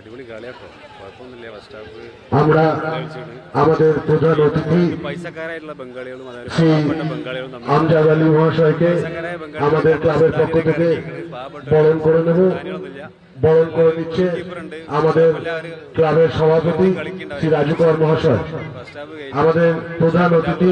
അടിപൊളി കളിയാട്ടോ, കുഴപ്പമൊന്നുമില്ല. First half আমাদের প্রধান অতিথি പൈസക്കാരായിട്ടുള്ള ബംഗാളികളും ബംഗാളികളും আমজাদ আলী মহাশয়কে আমাদের ক্লাবের পক্ষ থেকে বরণ করে নেব। বরণ করে নিচ্ছে আমাদের ক্লাবের সভাপতি শ্রী রাজু কুমার মহাশয়। আমাদের প্রধান অতিথি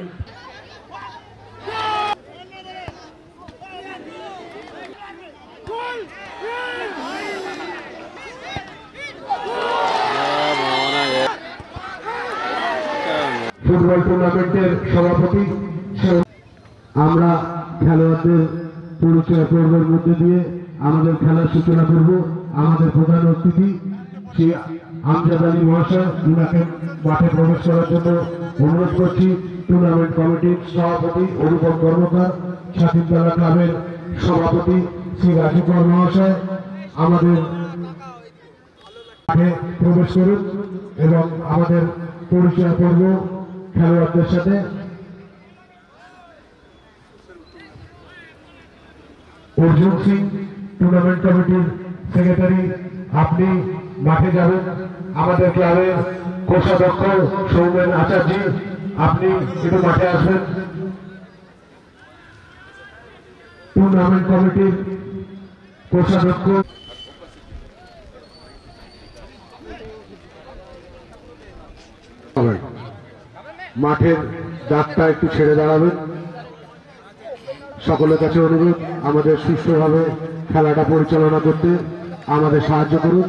ফুটবল টুর্নামেন্টের সভাপতি। আমরা খেলোয়াড়দের পরিচয় পর্বের মধ্যে দিয়ে আমাদের খেলার সূচনা করব। আমাদের প্রধান অতিথি শ্রী আমজাদ আলী মহাশয়, উনাকে মাঠে প্রবেশ করার জন্য অনুরোধ করছি। টুর্নামেন্ট কমিটির সভাপতি অনুপম কর্মকার, স্বাধীনতলা ক্লাবের সভাপতি শ্রী রাজু কুমার মহাশয় আমাদের মাঠে প্রবেশ করুন এবং আমাদের পরিচয় পর্ব খেলোয়াড়দের সাথে। অর্জুন সিং, টুর্নামেন্ট কমিটির সেক্রেটারি, আপনি মাঠে যাবেন। আমাদের ক্লাবের কোষাধ্যক্ষ সৌমেন আচার্য, আপনি একটু মাঠে আসবেন। টুর্নামেন্ট কমিটির কোষাধ্যক্ষ মাঠের দাগটা একটু ছেড়ে দাঁড়াবেন। সকলের কাছে অনুরোধ, আমাদের সুষ্ঠুভাবে খেলাটা পরিচালনা করতে আমাদের সাহায্য করুন।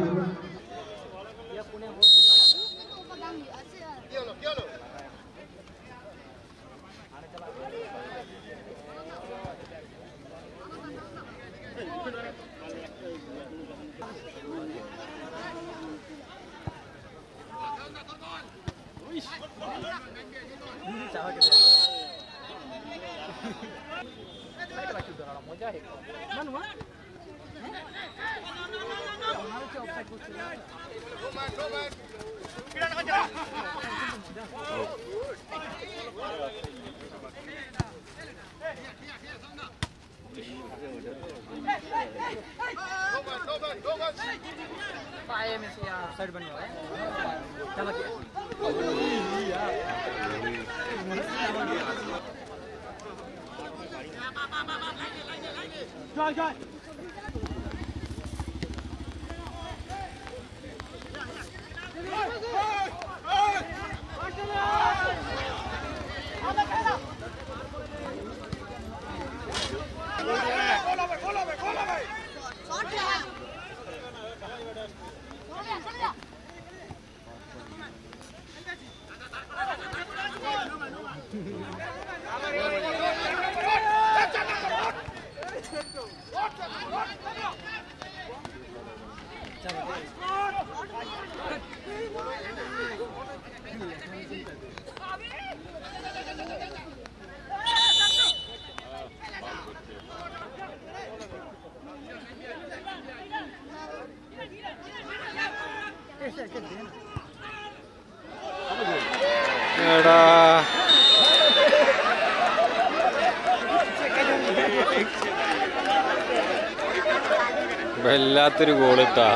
വല്ലാത്തൊരു ഗോളിട്ടാ,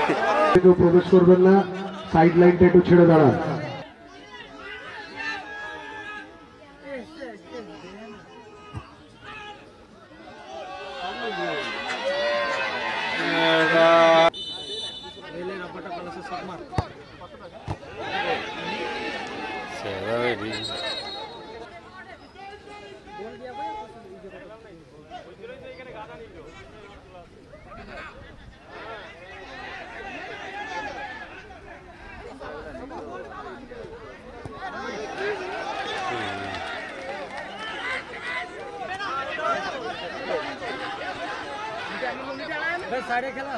প্রবেশ করবেন না, সাইড লাইনটা একটু ছেড়ে দাঁড়ান। साइडे खेला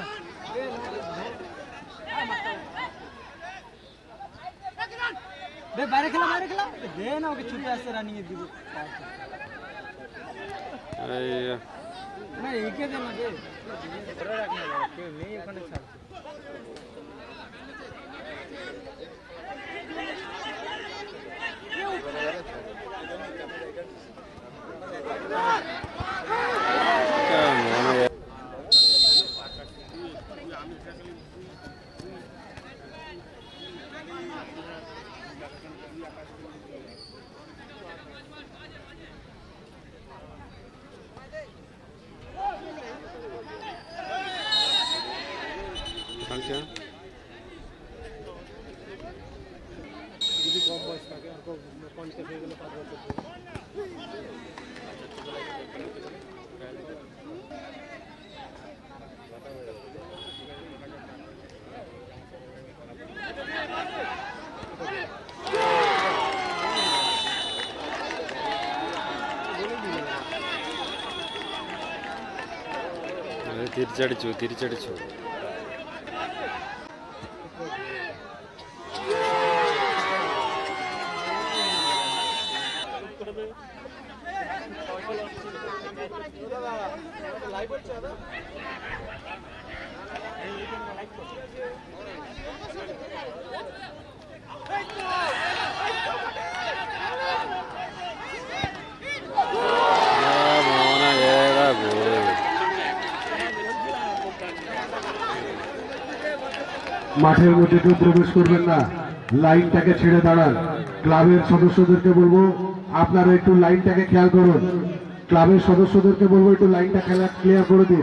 बे बाहर खेला दे ना ओके छुट्टी आसे रनिंग দিব না একে দে না দে ধরে রাখ না কেউ নেই ওখানে ছাড় কাঁচা যদি কম বয়স থাকে আর 50 হয়ে গেলে 5 বছর തിരിച്ചടിച്ചു মাঠের মধ্যে কেউ প্রবেশ করবেন না, লাইনটাকে ছেড়ে দাঁড়ান। ক্লাবের সদস্যদেরকে বলবো আপনারা একটু লাইনটাকে খেয়াল করুন। ক্লাবের সদস্যদেরকে বলবো একটু লাইনটা ক্লিয়ার করে দিন।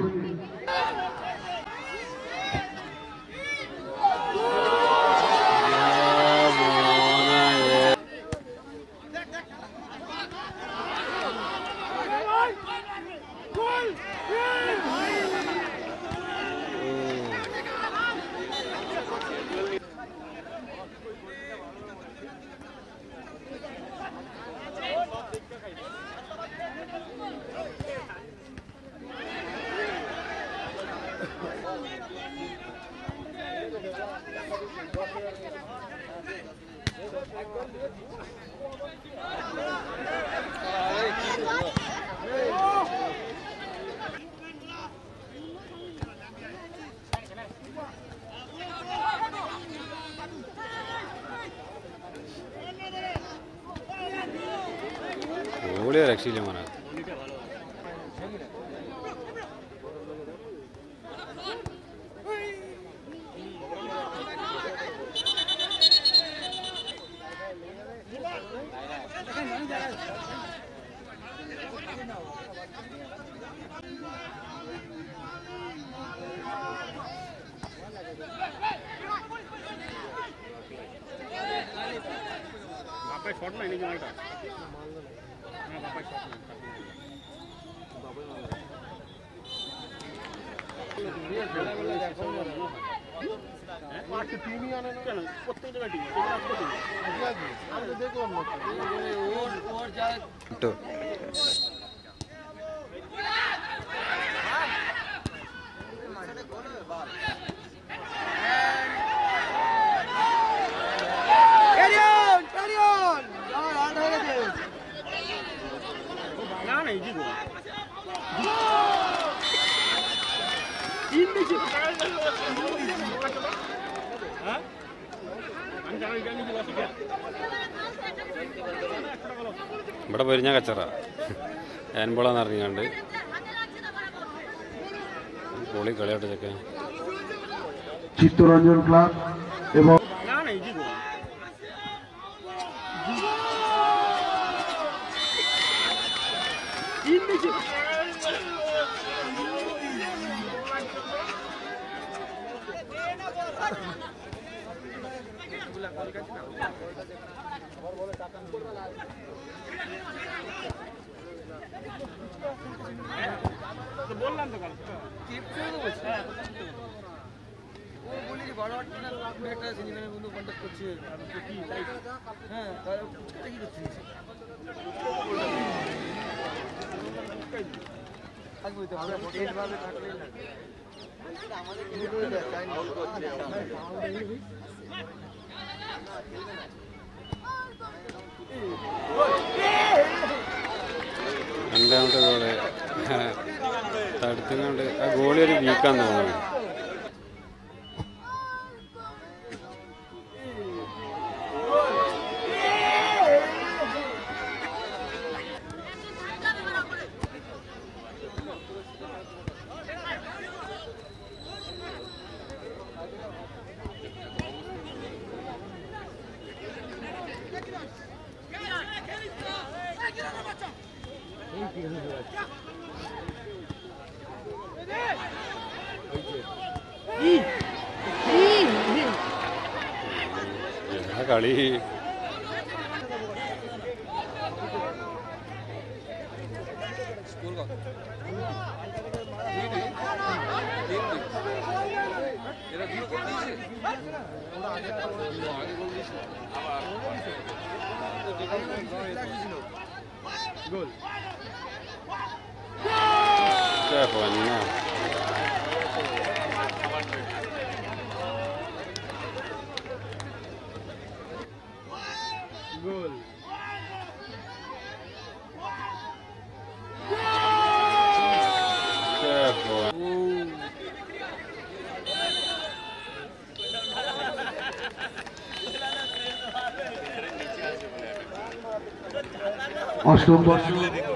actually mana apa shot na ini gimana ഇവിടെ പൊരിഞ്ഞ കച്ചറ ഏൻപോളാന്ന് അറിഞ്ഞാണ്ട് പൊളി കളിയാട്ട് ചെക്കൻ চিত্তরঞ্জন ক্লাব এবং বললাম তো কালকে ও বলি যে বড় একটা সিনেমার বন্ধু কন্টাক্ট করছে কি তাই হ্যাঁ ফুচকাটা কি করছিস থাকবে তো আমরা এইভাবে থাকলে না আমাদের কিন্তু চাই না രണ്ടാമത്തെ ഗോള് തടുത്തുകൊണ്ട് ആ ഗോളി ഒരു വീക്കാന്ന് തോന്നുന്നു Thank you. കളി. പൊന്ന অষ্টম বর্ষ